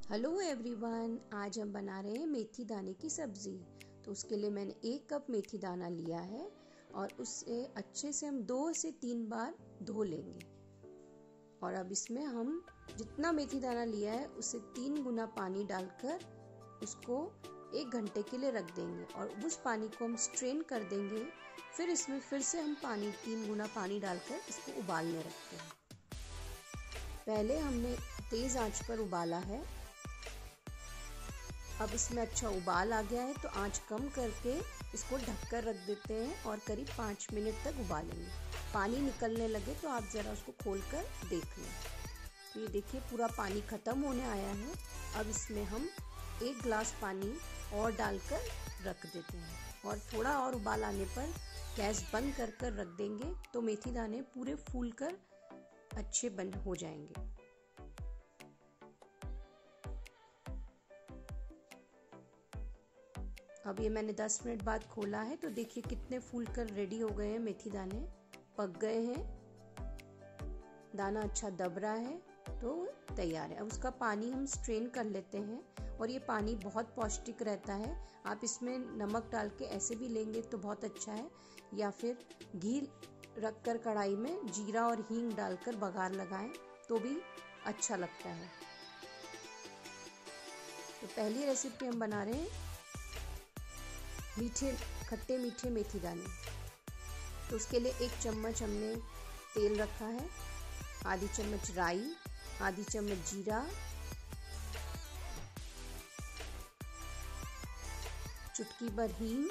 Hello everyone, आज हम बना रहे हैं मेथी दाने की सब्ज़ी। तो उसके लिए मैंने 1 कप मेथी दाना लिया है और उससे अच्छे से हम 2 से 3 बार धो लेंगे। और अब इसमें हम जितना मेथी दाना लिया है उससे 3 गुना पानी डालकर उसको 1 घंटे के लिए रख देंगे और उस पानी को हम स्ट्रेन कर देंगे। फिर इसमें फिर से हम 3 गुना पानी डालकर इसको उबालने रखते हैं। पहले हमने तेज़ आंच पर उबाला है। अब इसमें अच्छा उबाल आ गया है तो आंच कम करके इसको ढककर रख देते हैं और करीब 5 मिनट तक उबालेंगे। पानी निकलने लगे तो आप ज़रा उसको खोलकर देख लें। तो ये देखिए पूरा पानी ख़त्म होने आया है। अब इसमें हम 1 गिलास पानी और डालकर रख देते हैं और थोड़ा और उबाल आने पर गैस बंद कर रख देंगे तो मेथी दाने पूरे फूल कर अच्छे बन हो जाएंगे। अब ये मैंने 10 मिनट बाद खोला है तो देखिए कितने फूल कर रेडी हो गए हैं। मेथी दाने पक गए हैं, दाना अच्छा दब रहा है तो तैयार है। अब उसका पानी हम स्ट्रेन कर लेते हैं और ये पानी बहुत पौष्टिक रहता है। आप इसमें नमक डाल के ऐसे भी लेंगे तो बहुत अच्छा है, या फिर घी रखकर कढ़ाई में जीरा और हींग डालकर बघार लगाएं तो भी अच्छा लगता है। तो पहली रेसिपी हम बना रहे हैं खट्टे मीठे मेथी दाने। तो उसके लिए 1 चम्मच हमने तेल रखा है, आधी चम्मच राई, आधी चम्मच जीरा, चुटकी भर हींग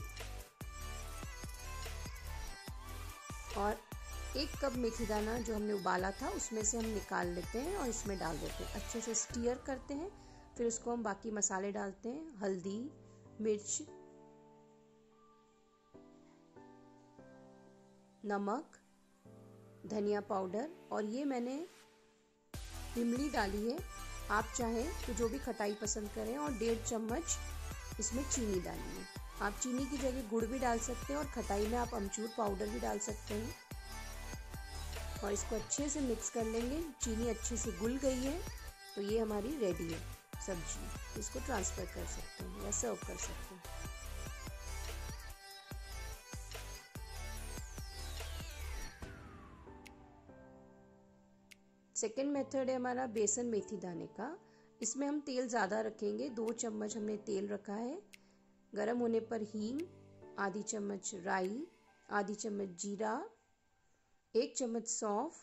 और 1 कप मेथी दाना जो हमने उबाला था उसमें से हम निकाल लेते हैं और इसमें डाल देते हैं। अच्छे से स्टीयर करते हैं। फिर उसको हम बाकी मसाले डालते हैं, हल्दी, मिर्च, नमक, धनिया पाउडर और ये मैंने इमली डाली है। आप चाहें तो जो भी खटाई पसंद करें, और 1.5 चम्मच इसमें चीनी डालिए। आप चीनी की जगह गुड़ भी डाल सकते हैं और खटाई में आप अमचूर पाउडर भी डाल सकते हैं। और इसको अच्छे से मिक्स कर लेंगे। चीनी अच्छे से घुल गई है तो ये हमारी रेडी है सब्जी। इसको ट्रांसफ़र कर सकते हैं या सर्व कर सकते हैं। सेकेंड मेथड है हमारा बेसन मेथी दाने का। इसमें हम तेल ज़्यादा रखेंगे। 2 चम्मच हमने तेल रखा है। गरम होने पर हींग, आधी चम्मच राई, आधी चम्मच जीरा, 1 चम्मच सौंफ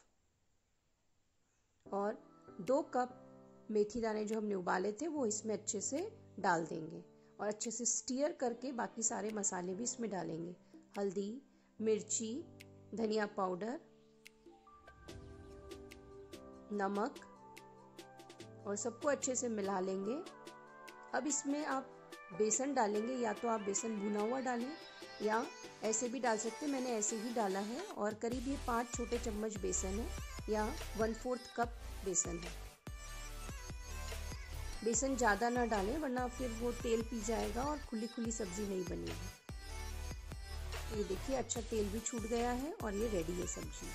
और 2 कप मेथी दाने जो हमने उबाले थे वो इसमें अच्छे से डाल देंगे और अच्छे से स्टीयर करके बाकी सारे मसाले भी इसमें डालेंगे, हल्दी, मिर्ची, धनिया पाउडर, नमक, और सबको अच्छे से मिला लेंगे। अब इसमें आप बेसन डालेंगे, या तो आप बेसन भुना हुआ डालें या ऐसे भी डाल सकते हैं। मैंने ऐसे ही डाला है और करीब ये 5 छोटे चम्मच बेसन है या 1/4 कप बेसन है। बेसन ज़्यादा ना डालें वरना फिर वो तेल पी जाएगा और खुली खुली सब्जी नहीं बनेगी। ये देखिए अच्छा तेल भी छूट गया है और ये रेडी है सब्जी।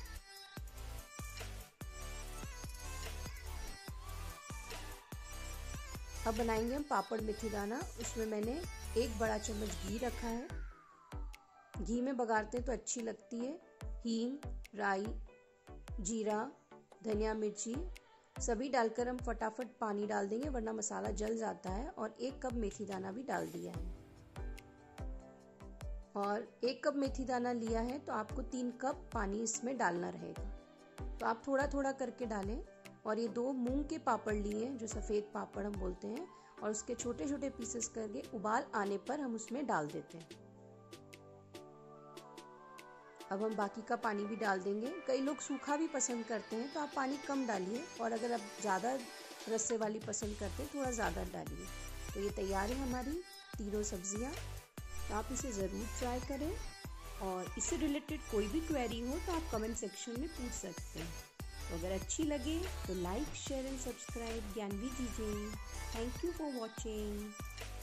अब बनाएंगे हम पापड़ मेथी दाना। उसमें मैंने 1 बड़ा चम्मच घी रखा है। घी में बघारते तो अच्छी लगती है। हींग, राई, जीरा, धनिया, मिर्ची सभी डालकर हम फटाफट पानी डाल देंगे वरना मसाला जल जाता है। और 1 कप मेथी दाना भी डाल दिया है। और 1 कप मेथी दाना लिया है तो आपको 3 कप पानी इसमें डालना रहेगा। तो आप थोड़ा थोड़ा करके डालें। और ये 2 मूंग के पापड़ लिए हैं जो सफ़ेद पापड़ हम बोलते हैं, और उसके छोटे छोटे पीसेस करके उबाल आने पर हम उसमें डाल देते हैं। अब हम बाकी का पानी भी डाल देंगे। कई लोग सूखा भी पसंद करते हैं तो आप पानी कम डालिए, और अगर आप ज़्यादा रस्से वाली पसंद करते हैं थोड़ा ज़्यादा डालिए। तो ये तैयार है हमारी तीनों सब्जियाँ। तो आप इसे ज़रूर ट्राई करें, और इससे रिलेटेड कोई भी क्वेरी हो तो आप कमेंट सेक्शन में पूछ सकते हैं। तो अगर अच्छी लगे तो लाइक, शेयर एंड सब्सक्राइब ज्ञानवी दीजिए। Thank you for watching.